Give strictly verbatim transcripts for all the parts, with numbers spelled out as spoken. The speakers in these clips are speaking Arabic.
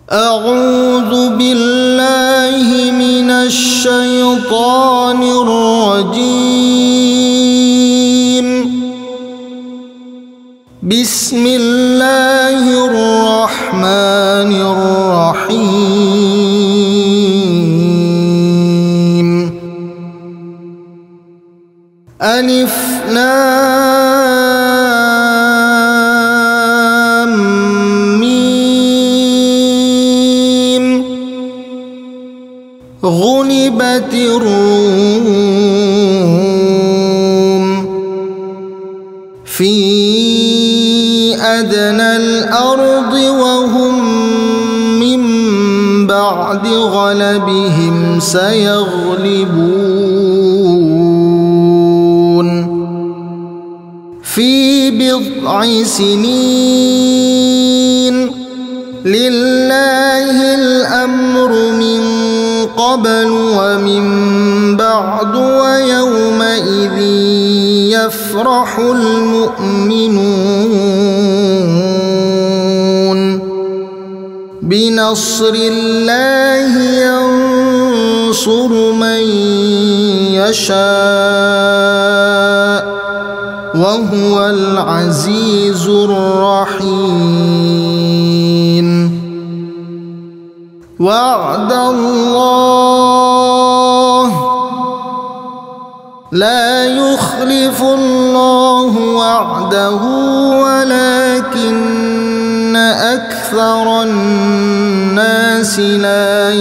أعوذ بالله من الشيطان الرجيم. بسم الله الرحمن الرحيم. ألف لام ميم. غلبت الروم في أدنى الأرض وهم من بعد غلبهم سيغلبون في بضع سنين. لله الأمر من قبل ومن بعد ويومئذ يفرح المؤمنون بنصر الله ينصر من يشاء وهو العزيز الرحيم. وعد الله لا يخلف الله وعده ولكن أكثر الناس لا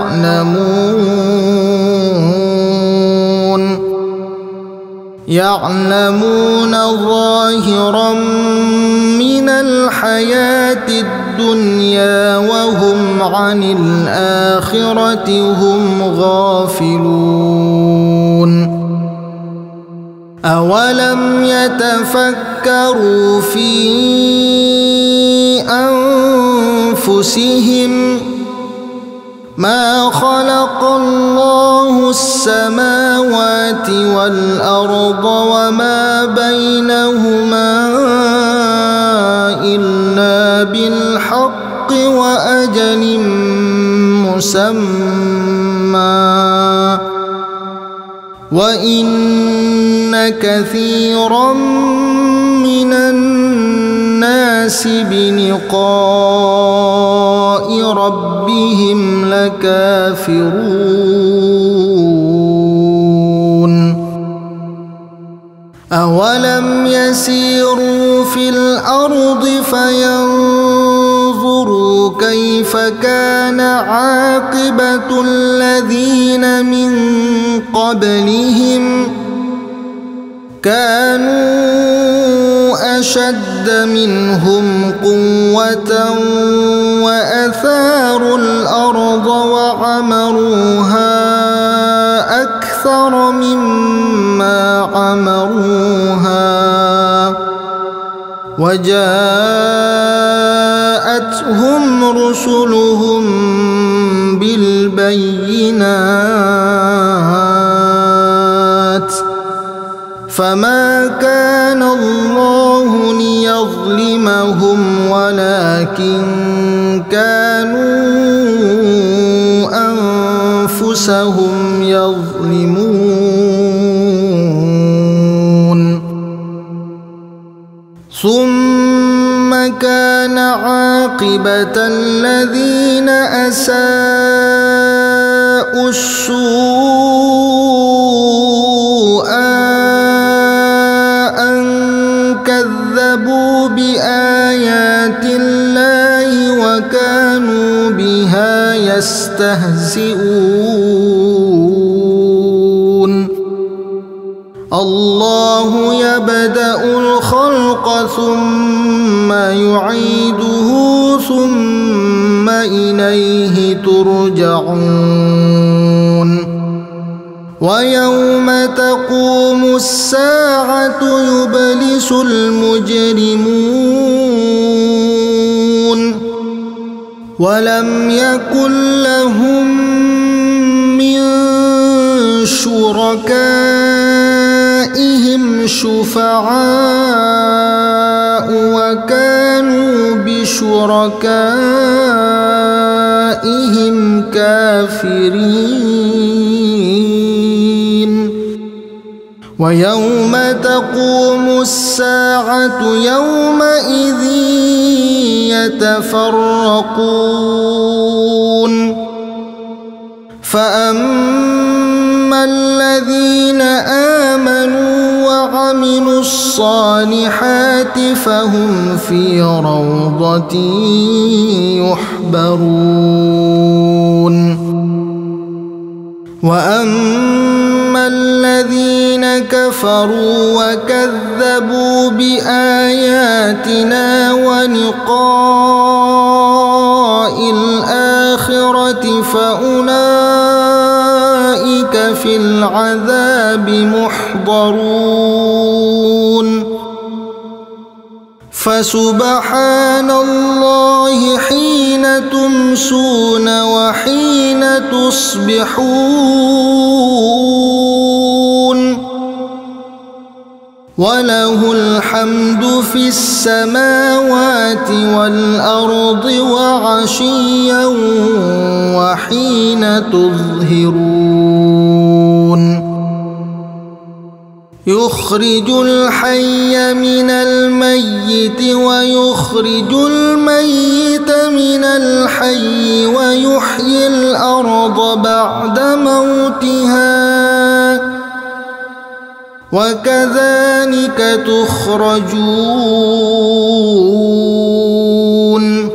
يعلمون يعلمون ظاهرا من الحياة الدنيا وهم عن الآخرة هم غافلون. أولم يتفكروا في أنفسهم ما خلق الله السماوات والأرض وما بينهما إلا بالحق وأجل مسمى وإن كثيرا من الناس بلقاء ربهم لكافرون. أولم يسيروا في الأرض فينظروا كيف كان عاقبة الذين من قبلهم كانوا أشد منهم قوة وأثاروا الأرض وعمروها أكثر مما عمروها وجاءتهم رسلهم بالبينات فما كان الله ليظلمهم ولكن كانوا أنفسهم يظلمون. ثم كان عاقبة الذين أساءوا السوء أن كذبوا بآيات الله وكانوا بها يستهزئون. الله يبدأ الخلق ثم يعيده ثم إليه ترجعون. ويوم تقوم الساعة يبلس المجرمون ولم يكن لهم من شركائهم شفعاء وكانوا بشركائهم بشركائهم كافرين ويوم تقوم الساعة يومئذ يتفرقون فأما الذين آمنوا وعملوا الصالحات فهم في روضة يحبرون وأما الذين كفروا وكذبوا بآياتنا ولقاء الآخرة فأولئك في العذاب محضرون فسبحان الله حين تمسون وحين تصبحون وله الحمد في السماوات والأرض وعشيا وحين تظهرون يخرج الحي من الميت ويخرج الميت من الحي ويحيي الأرض بعد موتها وكذلك تخرجون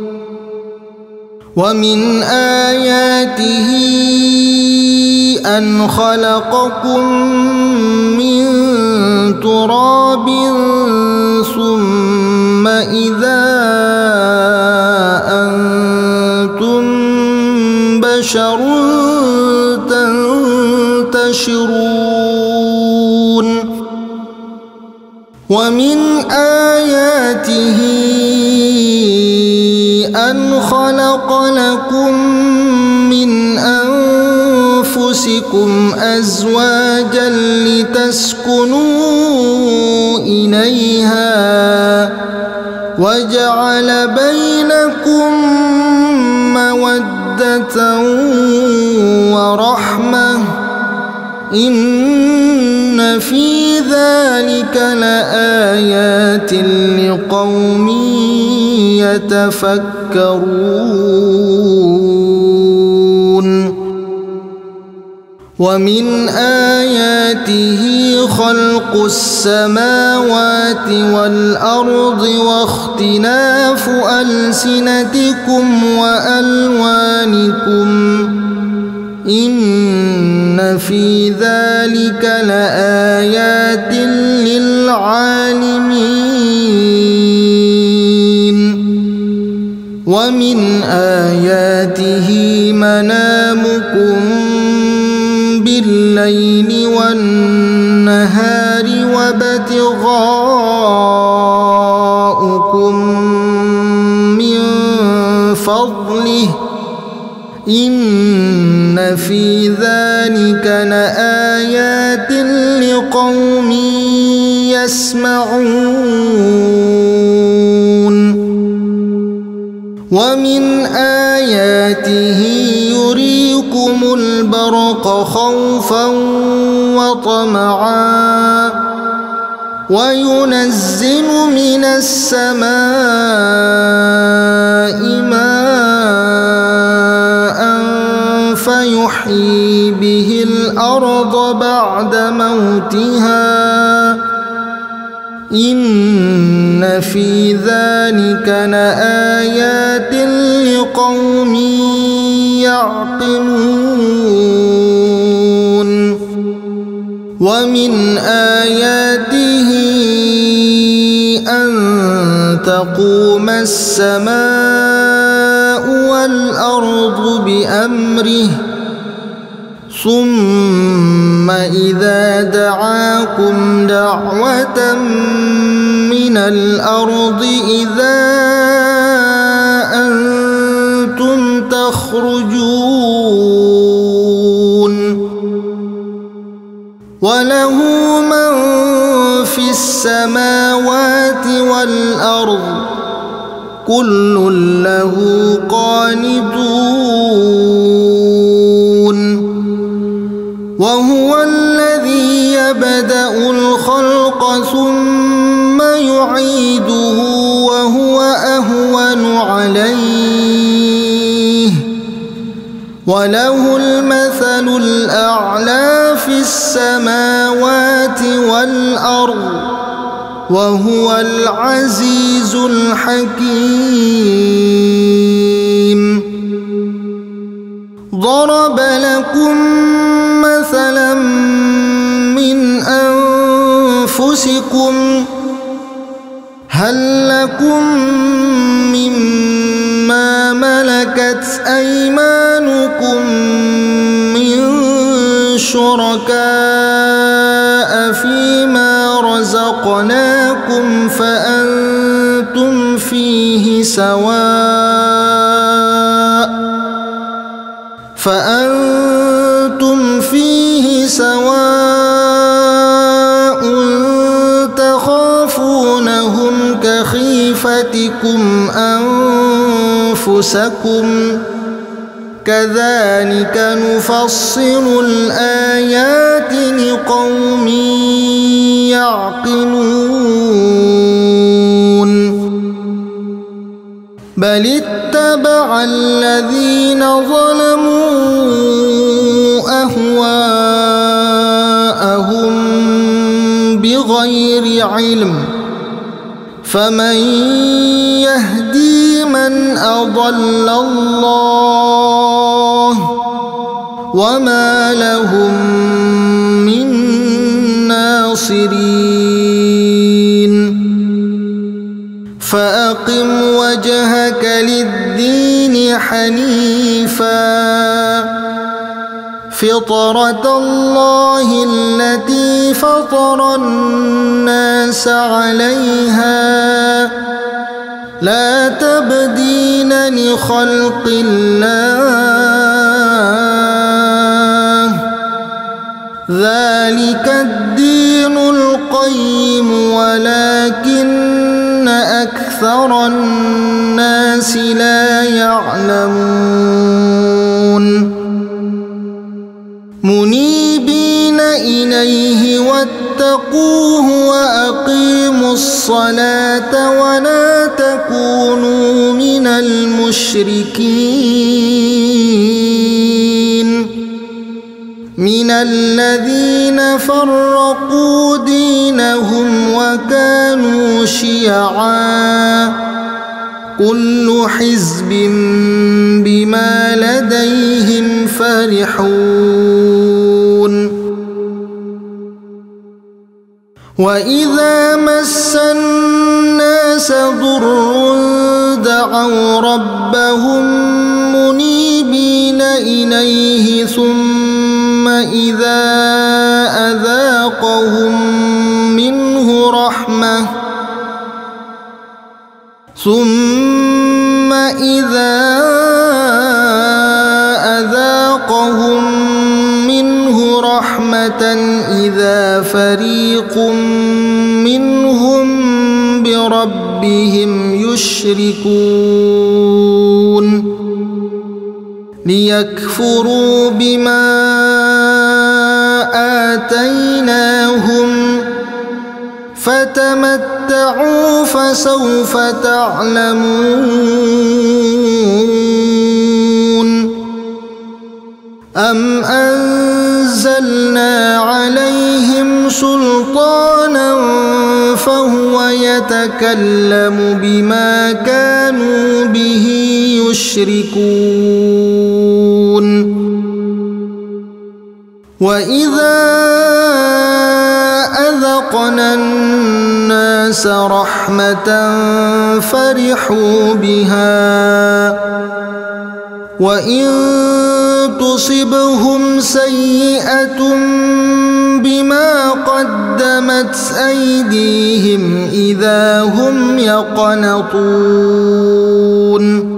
ومن آياته أن خلقكم من تراب ثم إذا أنتم بشر تنتشرون ومن آياته أن خلق لكم من أنفسكم أزواجا لتسكنوا إليها وجعل بينكم مودة ورحمة إن في ذلك لآيات لقوم يتفكرون ومن آياته خلق السماوات والأرض واختلاف ألسنتكم وألوانكم إن في ذلك لآيات للعالمين ومن آياته منامكم بالليل والنهار وابتغاؤكم من فضله إن في ذلك لآيات لقوم يسمعون ومن آياته يريكم البرق خوفا وطمعا وينزل من السماء ماء فيحيي به الأرض بعد موتها إن في ذلك لآيات لقوم يعقلون ومن آياته أن تقوم السماء والأرض بأمره ثم إذا دعاكم دعوة من الأرض إذا أنتم تخرجون وله من في السماوات والأرض كل له قانتون وهو الذي يبدأ الخلق ثم يعيده وهو أهون عليه وله المثل الأعلى في السماوات والأرض وهو العزيز الحكيم. ضرب لكم مثلا من أنفسكم هل لكم مما ملكت أيمانكم من شركاء فيما رزقناكم فأنتم فيه سواء فأنتم فيه سواء تخافونهم كخيفتكم أنفسكم كذلك نفصل الآيات لقوم يعقلون. بل اتبع الذين ظلموا أهواءهم بغير علم فمن يهدي من أضل الله وما لهم من ناصرين. فأقم وجهك للدين حنيفا فطرة الله التي فطر الناس عليها لا تبديل لخلق الله ذلك الدين القيم ولكن أكثر الناس لا يعلمون. منيبين إليه واتقوه وأقيموا الصلاة ولا تكونوا من المشركين من الذين فرقوا دينهم وكانوا شيعا كل حزب بما لديهم فرحون. وإذا مس الناس ضر دعوا ربهم منيبين إليه ثم إذا أذاقهم منه رحمة ثم إذا أذاقهم منه رحمة إذا فريق منهم بربهم يشركون ليكفروا بما آتيناهم فتمتعوا فسوف تعلمون. أم أنزلنا عليهم سلطانا فهو يتكلم بما كانوا به يشركون. وإذا أذقنا الناس رحمة فرحوا بها وإن تصبهم سيئة بما قدمت أيديهم إذا هم يقنطون.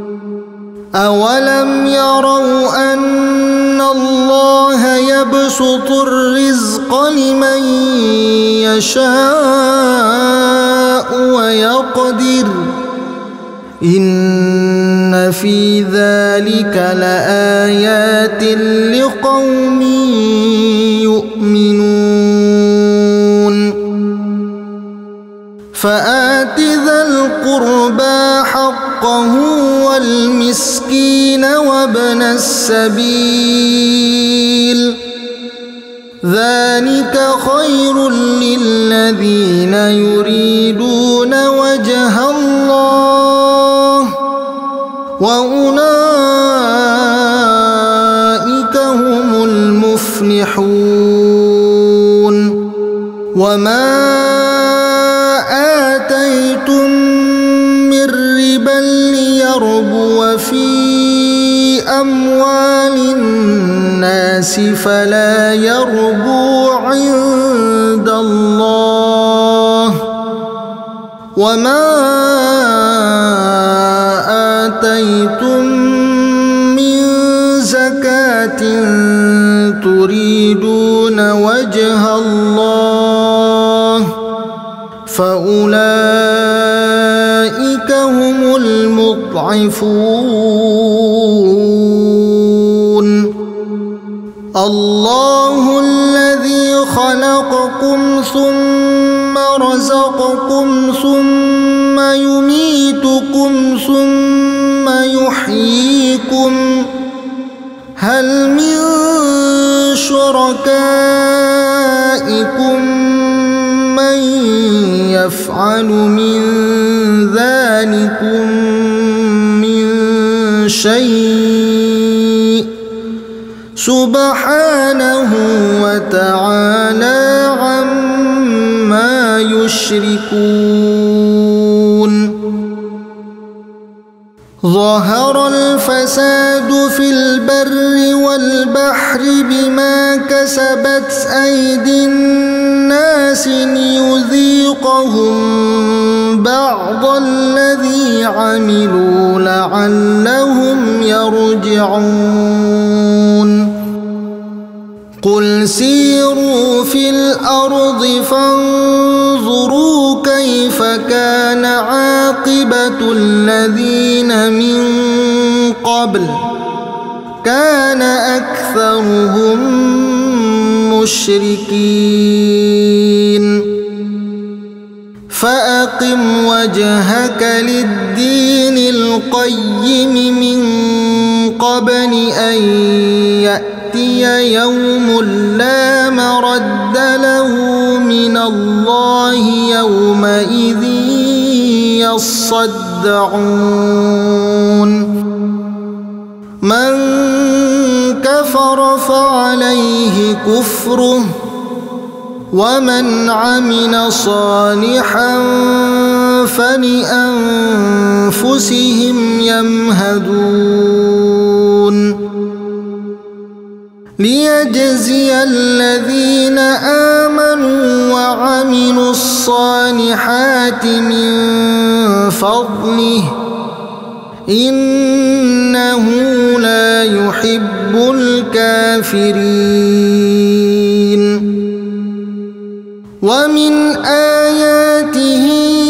أولم يروا أن الله يبسط الرزق لمن يشاء ويقدر إن في ذلك لآيات لقوم يؤمنون فآت ذا القربى حقه والمسكين وابن السبيل ذلك خير للذين يريدون وجه الله وأولئك هم المفلحون وما آتيتم من ربا ليربو في أموال الناس فلا يربو عند الله وما آتيتم من زكاة تريدون وجه الله فأولئك هم المضعفون الله الذي خلقكم ثم رزقكم ثم يميتكم ثم يحييكم هل من شركائكم من يفعل من ذلكم من شيء سبحانه وتعالى عما يشركون ظهر الفساد في البر والبحر بما كسبت أيدي الناس ليذيقهم بعض الذي عملوا لعلهم يرجعون قل سيروا في الأرض فانظروا كيف كان عاقبة الذين من قبل كان أكثرهم مشركين فأقم وجهك للدين القيم من قبل أن يأتي يوم لا مرد له من الله يومئذ يصدعون من كفر فعليه كفره ومن عمل صالحا فلأنفسهم يمهدون ليجزي الذين آمنوا وعملوا الصالحات من فضله إنه لا يحب الكافرين ومن آياته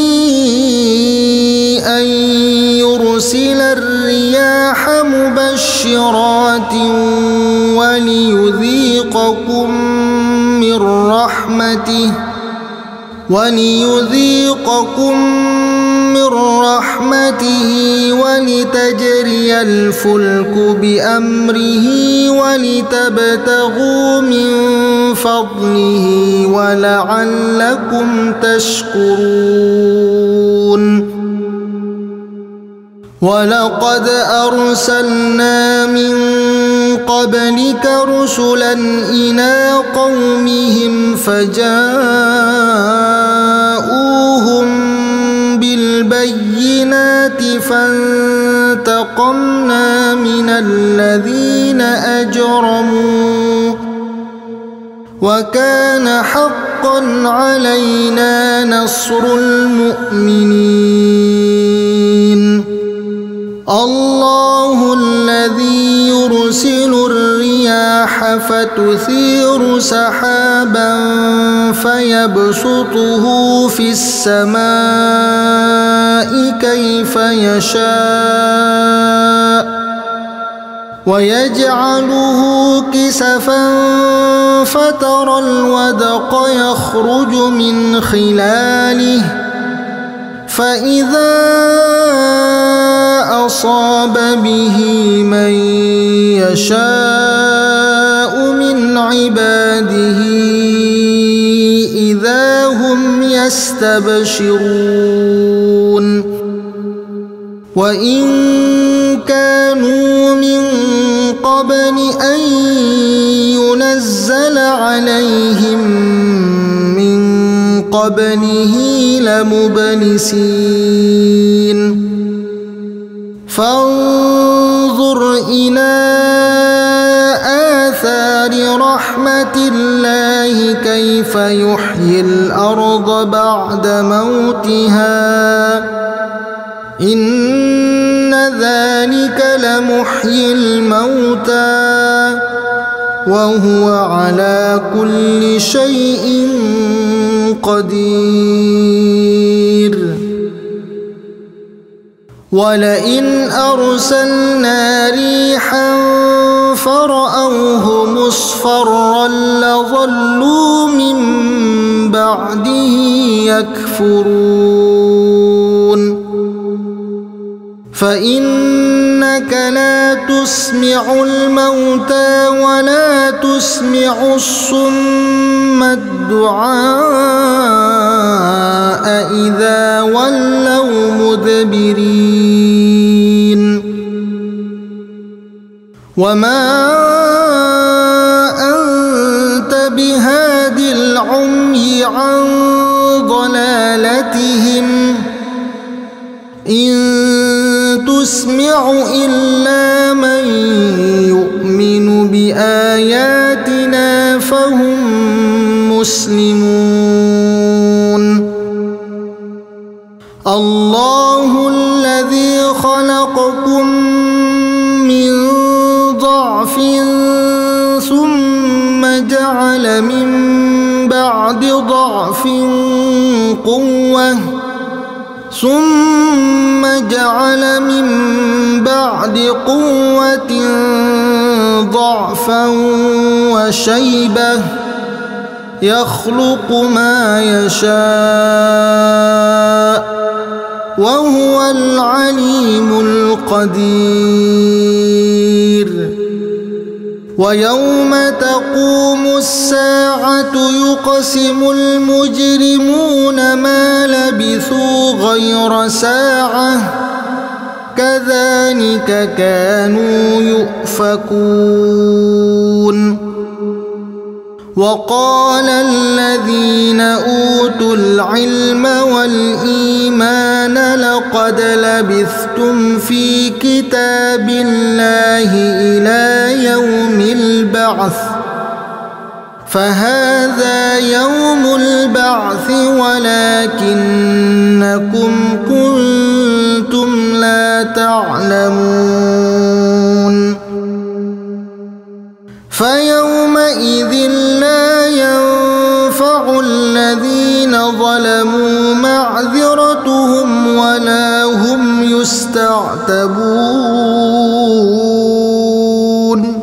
أن يرسل الرياح مبشرات وليذيقكم من رحمته وليذيقكم من رحمته ولتجري الفلك بأمره ولتبتغوا من فضله ولعلكم تشكرون ولقد أرسلنا من قبلك رسلا إلى قومهم فجاءوهم بالبينات فانتقمنا من الذين أجرموا وكان حقا علينا نصر المؤمنين الله الذي يرسل الرياح الرياح فتثير سحابا فيبسطه في السماء كيف يشاء ويجعله كسفا فترى الودق يخرج من خلاله فإذا أصاب به من يشاء من عباده إذا هم يستبشرون وإن كانوا من قبل أن ينزل عليهم من قبله لمبلسين فانظر إلى آثار رحمة الله كيف يحيي الأرض بعد موتها إن ذلك لمحيي الموتى وهو على كل شيء قدير ولئن أرسلنا ريحا فرأوه مصفرا لظلوا من بعده يكفرون فإنك لا تسمع الموتى ولا تسمع الصم الدعاء إذا ولوا مدبرين وما أنت بهاد العمي عن ضلالتهم إن تسمع إلا من يؤمن بآياتنا فهم مسلمون الله الذي خلقكم من ضعف ثم جعل من بعد ضعف قوة ثم جعل من بعد قوة ضعفا وشيبة يخلق ما يشاء وهو العليم القدير ويوم تقوم الساعة يقسم المجرمون ما لبثوا غير ساعة كذلك كانوا يؤفكون وقال الذين أوتوا العلم والإيمان لقد لبثتم في كتاب الله إلى يوم البعث فهذا يوم البعث ولكنكم كنتم لا تعلمون فيومئذ لا ينفع الذين ظلموا معذرتهم ولا هم يستعتبون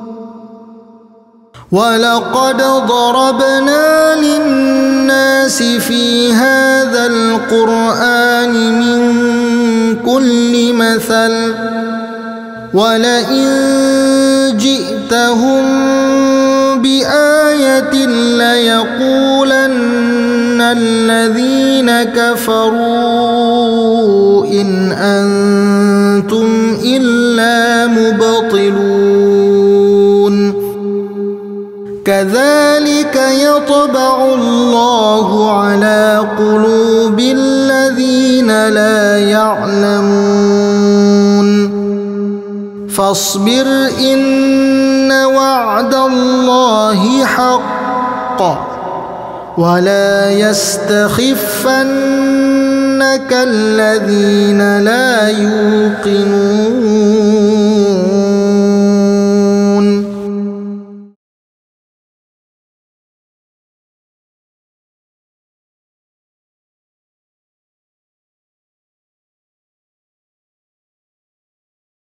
ولقد ضربنا للناس في هذا القرآن من كل مثل ولئن جئتهم بآية ليقولن الذين كفروا إن أنتم إلا مبطلون كذلك يطبع الله على قلوب الذين لا يعلمون فاصبر إن وعد الله حق ولا يستخفنك الذين لا يوقنون